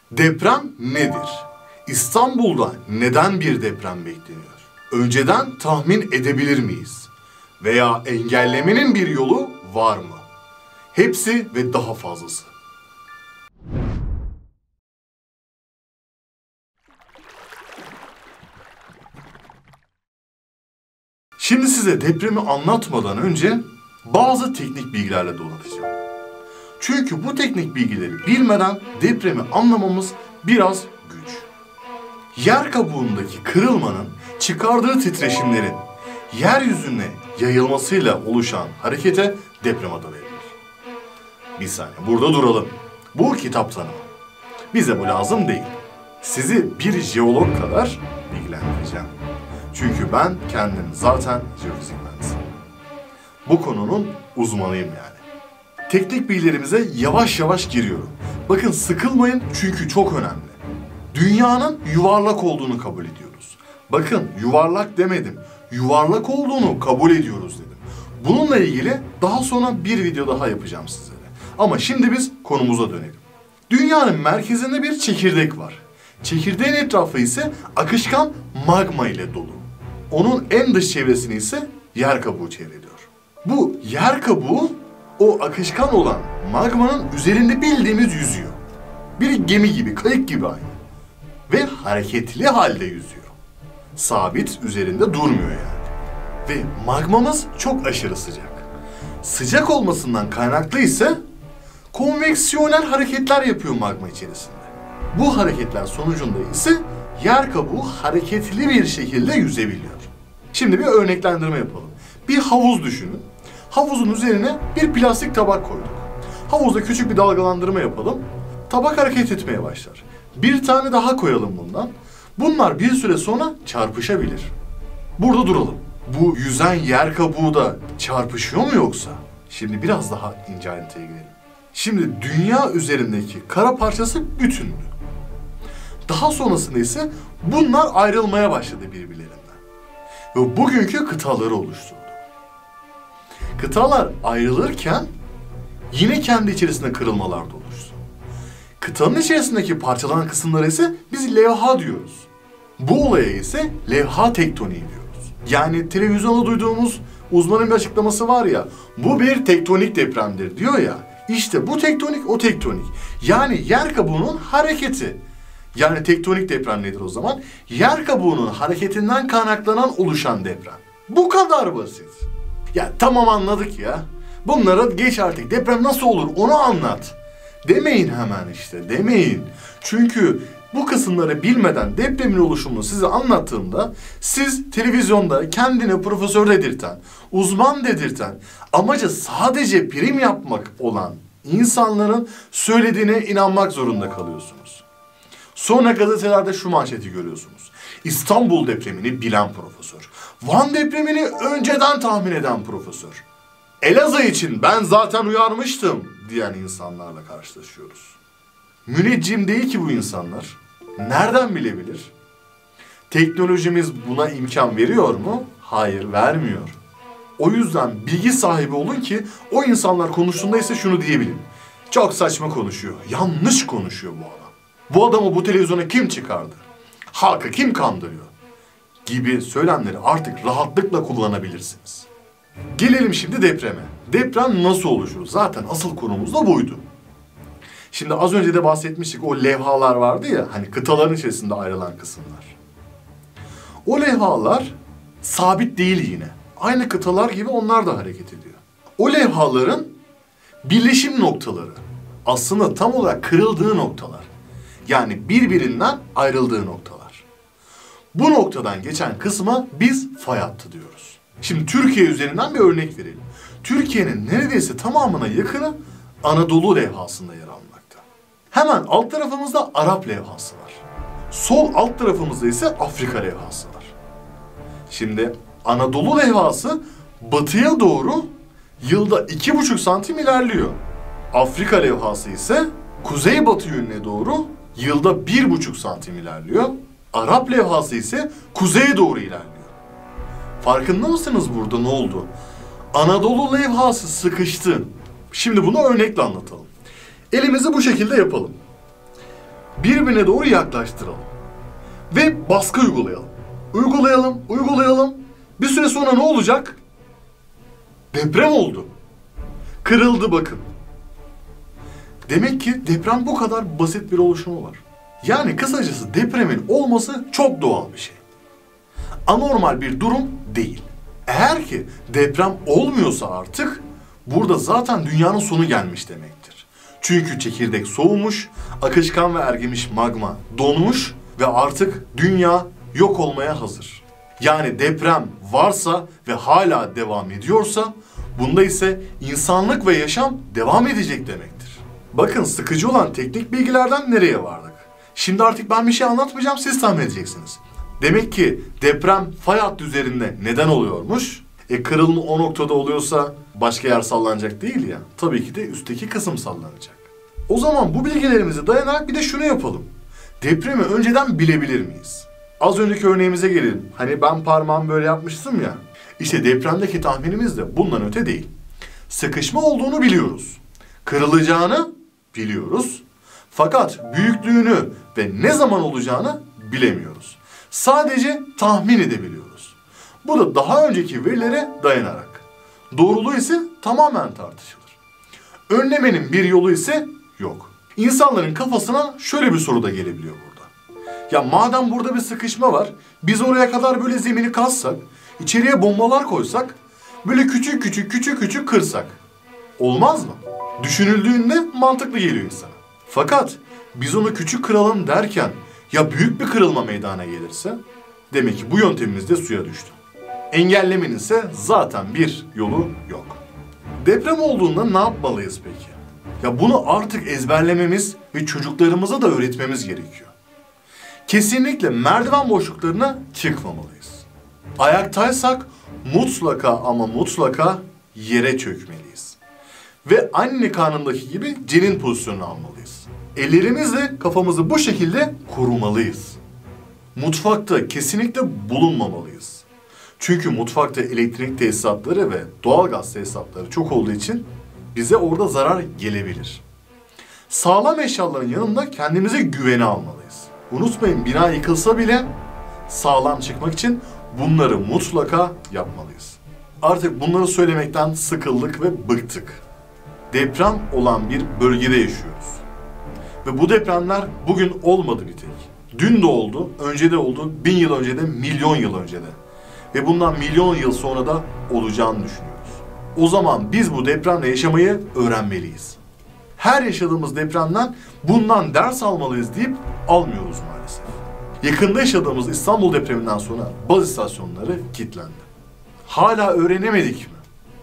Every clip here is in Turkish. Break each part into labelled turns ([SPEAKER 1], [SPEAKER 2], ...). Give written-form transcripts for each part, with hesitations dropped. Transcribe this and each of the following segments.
[SPEAKER 1] Deprem nedir? İstanbul'da neden bir deprem bekleniyor? Önceden tahmin edebilir miyiz? Veya engellemenin bir yolu var mı? Hepsi ve daha fazlası. Şimdi size depremi anlatmadan önce bazı teknik bilgilerle donatacağım. Çünkü bu teknik bilgileri bilmeden depremi anlamamız biraz güç. Yer kabuğundaki kırılmanın çıkardığı titreşimlerin yeryüzüne yayılmasıyla oluşan harekete deprem adı verilir. Bir saniye, burada duralım. Bu kitap tanımı. Bize bu lazım değil. Sizi bir jeolog kadar bilgilendireceğim. Çünkü ben kendim zaten jeofizik mühendisiyim. Bu konunun uzmanıyım yani. Teknik bilgilerimize yavaş yavaş giriyorum. Bakın sıkılmayın çünkü çok önemli. Dünyanın yuvarlak olduğunu kabul ediyoruz. Bakın yuvarlak demedim. Yuvarlak olduğunu kabul ediyoruz dedim. Bununla ilgili daha sonra bir video daha yapacağım sizlere. Ama şimdi biz konumuza dönelim. Dünyanın merkezinde bir çekirdek var. Çekirdeğin etrafı ise akışkan magma ile dolu. Onun en dış çevresini ise yer kabuğu çevreliyor. Bu yer kabuğu o akışkan olan magmanın üzerinde bildiğimiz yüzüyor. Bir gemi gibi, kayık gibi aynı. Ve hareketli halde yüzüyor. Sabit üzerinde durmuyor yani. Ve magmamız çok aşırı sıcak. Sıcak olmasından kaynaklı ise konveksiyonel hareketler yapıyor magma içerisinde. Bu hareketler sonucunda ise yer kabuğu hareketli bir şekilde yüzebiliyor. Şimdi bir örneklendirme yapalım. Bir havuz düşünün. Havuzun üzerine bir plastik tabak koyduk. Havuzda küçük bir dalgalandırma yapalım. Tabak hareket etmeye başlar. Bir tane daha koyalım bundan. Bunlar bir süre sonra çarpışabilir. Burada duralım. Bu yüzen yer kabuğu da çarpışıyor mu yoksa? Şimdi biraz daha ince ayrıntıya girelim. Şimdi dünya üzerindeki kara parçası bütündü. Daha sonrasında ise bunlar ayrılmaya başladı birbirlerinden. Ve bugünkü kıtaları oluşturdu. Kıtalar ayrılırken yine kendi içerisinde kırılmalar da oluştu. Kıtanın içerisindeki parçalanan kısımlara ise biz levha diyoruz. Bu olaya ise levha tektoniği diyoruz. Yani televizyonda duyduğumuz uzmanın bir açıklaması var ya, bu bir tektonik depremdir diyor ya. İşte bu tektonik o tektonik. Yani yer kabuğunun hareketi. Yani tektonik deprem nedir o zaman? Yer kabuğunun hareketinden kaynaklanan oluşan deprem. Bu kadar basit. Ya tamam anladık ya. Bunlara geç artık. Deprem nasıl olur onu anlat. Demeyin hemen işte, demeyin. Çünkü bu kısımları bilmeden depremin oluşumunu size anlattığımda siz televizyonda kendini profesör dedirten, uzman dedirten, amacı sadece prim yapmak olan insanların söylediğine inanmak zorunda kalıyorsunuz. Sonra gazetelerde şu manşeti görüyorsunuz. İstanbul depremini bilen profesör. Van depremini önceden tahmin eden profesör. Elazığ için ben zaten uyarmıştım diyen insanlarla karşılaşıyoruz. Müneccim değil ki bu insanlar. Nereden bilebilir? Teknolojimiz buna imkan veriyor mu? Hayır, vermiyor. O yüzden bilgi sahibi olun ki o insanlar konuştuğunda ise şunu diyebilin. Çok saçma konuşuyor, yanlış konuşuyor bu adam. Bu adamı bu televizyona kim çıkardı? Halkı kim kandırıyor? Gibi söylemleri artık rahatlıkla kullanabilirsiniz. Gelelim şimdi depreme. Deprem nasıl oluşur? Zaten asıl konumuz da buydu. Şimdi az önce de bahsetmiştik, o levhalar vardı ya, hani kıtaların içerisinde ayrılan kısımlar. O levhalar sabit değil yine. Aynı kıtalar gibi onlar da hareket ediyor. O levhaların birleşim noktaları aslında tam olarak kırıldığı noktalar. Yani birbirinden ayrıldığı noktalar. Bu noktadan geçen kısma biz fay hattı diyoruz. Şimdi Türkiye üzerinden bir örnek verelim. Türkiye'nin neredeyse tamamına yakını Anadolu levhasında yer almakta. Hemen alt tarafımızda Arap levhası var. Sol alt tarafımızda ise Afrika levhası var. Şimdi Anadolu levhası batıya doğru yılda 2,5 santim ilerliyor. Afrika levhası ise kuzeybatı yönüne doğru yılda 1,5 santim ilerliyor. Arap levhası ise kuzeye doğru ilerliyor. Farkında mısınız burada ne oldu? Anadolu levhası sıkıştı. Şimdi bunu örnekle anlatalım. Elimizi bu şekilde yapalım. birbirine doğru yaklaştıralım. Ve baskı uygulayalım. Uygulayalım. Bir süre sonra ne olacak? Deprem oldu. Kırıldı bakın. Demek ki deprem bu kadar basit bir oluşumu var. Yani kısacası depremin olması çok doğal bir şey. Anormal bir durum değil. Eğer ki deprem olmuyorsa artık burada zaten dünyanın sonu gelmiş demektir. Çünkü çekirdek soğumuş, akışkan ve ergemiş magma donmuş ve artık dünya yok olmaya hazır. Yani deprem varsa ve hala devam ediyorsa bunda ise insanlık ve yaşam devam edecek demektir. Bakın sıkıcı olan teknik bilgilerden nereye vardık? Şimdi artık ben bir şey anlatmayacağım, siz tahmin edeceksiniz. Demek ki deprem fay hattı üzerinde neden oluyormuş? Kırılma o noktada oluyorsa başka yer sallanacak değil ya. Tabii ki de üstteki kısım sallanacak. O zaman bu bilgilerimize dayanarak bir de şunu yapalım. Depremi önceden bilebilir miyiz? Az önceki örneğimize gelelim. Hani ben parmağımı böyle yapmıştım ya. İşte depremdeki tahminimiz de bundan öte değil. Sıkışma olduğunu biliyoruz. Kırılacağını biliyoruz. Fakat büyüklüğünü ve ne zaman olacağını bilemiyoruz. Sadece tahmin edebiliyoruz. Bu da daha önceki verilere dayanarak. Doğruluğu ise tamamen tartışılır. Önlemenin bir yolu ise yok. İnsanların kafasına şöyle bir soru da gelebiliyor burada. Ya madem burada bir sıkışma var, biz oraya kadar böyle zemini kazsak, içeriye bombalar koysak, böyle küçük kırsak. Olmaz mı? Düşünüldüğünde mantıklı geliyor insana. Fakat biz onu küçük kıralım derken ya büyük bir kırılma meydana gelirse demek ki bu yöntemimiz de suya düştü. Engellemenin ise zaten bir yolu yok. Deprem olduğunda ne yapmalıyız peki? Ya bunu artık ezberlememiz ve çocuklarımıza da öğretmemiz gerekiyor. Kesinlikle merdiven boşluklarına çıkmamalıyız. Ayaktaysak mutlaka ama mutlaka yere çökmeliyiz. Ve anne karnındaki gibi cenin pozisyonunu almalıyız. Ellerimizle kafamızı bu şekilde korumalıyız. Mutfakta kesinlikle bulunmamalıyız. Çünkü mutfakta elektrik tesisatları ve doğalgaz tesisatları çok olduğu için bize orada zarar gelebilir. Sağlam eşyaların yanında kendimize güveni almalıyız. Unutmayın, bina yıkılsa bile sağlam çıkmak için bunları mutlaka yapmalıyız. Artık bunları söylemekten sıkıldık ve bıktık. Deprem olan bir bölgede yaşıyoruz. Ve bu depremler bugün olmadı bir tek. Dün de oldu, önce de oldu, 1000 yıl önce de, milyon yıl önce de. Ve bundan milyon yıl sonra da olacağını düşünüyoruz. O zaman biz bu depremle yaşamayı öğrenmeliyiz. Her yaşadığımız depremden bundan ders almalıyız deyip almıyoruz maalesef. Yakında yaşadığımız İstanbul depreminden sonra baz istasyonları kilitlendi. Hala öğrenemedik mi?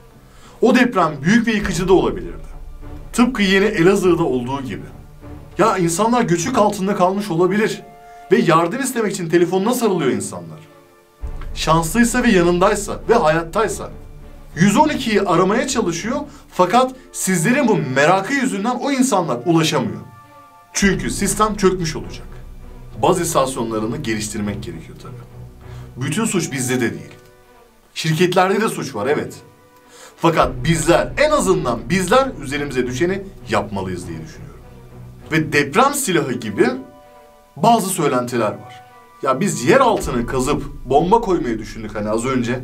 [SPEAKER 1] O deprem büyük ve yıkıcı da olabilirdi. Tıpkı yeni Elazığ'da olduğu gibi. Ya insanlar göçük altında kalmış olabilir. Ve yardım istemek için telefonuna sarılıyor insanlar. Şanslıysa ve yanındaysa ve hayattaysa. 112'yi aramaya çalışıyor fakat sizlerin bu merakı yüzünden o insanlar ulaşamıyor. Çünkü sistem çökmüş olacak. Baz istasyonlarını geliştirmek gerekiyor tabii. Bütün suç bizde de değil. Şirketlerde de suç var, evet. Fakat bizler, en azından bizler üzerimize düşeni yapmalıyız diye düşünüyorum. Ve deprem silahı gibi bazı söylentiler var. Ya biz yer altını kazıp bomba koymayı düşündük hani az önce.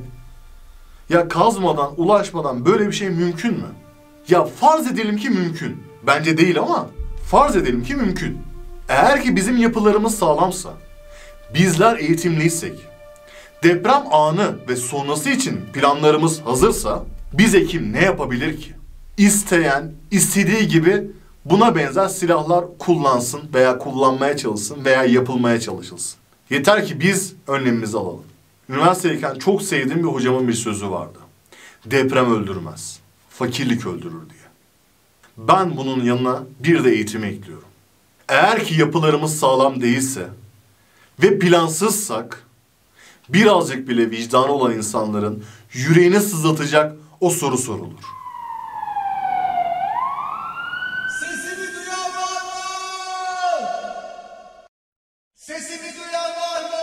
[SPEAKER 1] Ya kazmadan, ulaşmadan böyle bir şey mümkün mü? Ya farz edelim ki mümkün. Bence değil ama farz edelim ki mümkün. Eğer ki bizim yapılarımız sağlamsa, bizler eğitimliysek, deprem anı ve sonrası için planlarımız hazırsa, bize kim ne yapabilir ki? İsteyen, istediği gibi buna benzer silahlar kullansın veya kullanmaya çalışsın veya yapılmaya çalışılsın. Yeter ki biz önlemimizi alalım. Üniversitedeyken çok sevdiğim bir hocamın bir sözü vardı. Deprem öldürmez, fakirlik öldürür diye. Ben bunun yanına bir de eğitimi ekliyorum. Eğer ki yapılarımız sağlam değilse ve plansızsak, birazcık bile vicdanı olan insanların yüreğine sızlatacak o soru sorulur.
[SPEAKER 2] Sesimi duyan var mı? Sesimi duyan var mı?